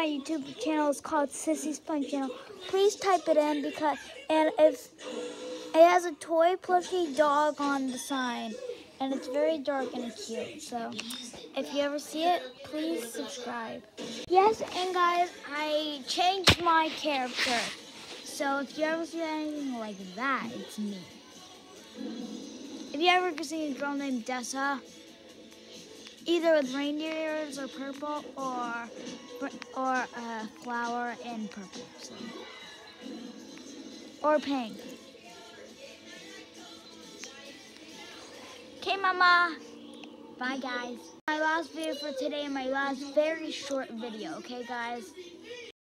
my YouTube channel is called Sissy's Fun Channel. Please type it in and if it has a toy plushie dog on the sign, and it's very dark and cute. So if you ever see it, please subscribe. Yes, and guys, I changed my character. So if you ever see anything like that, it's me. If you ever see a girl named Dessa, either with reindeer ears or purple, or a flower in purple, so. Or pink. Okay, Mama. Bye, guys. My last video for today, my last very short video. Okay, guys.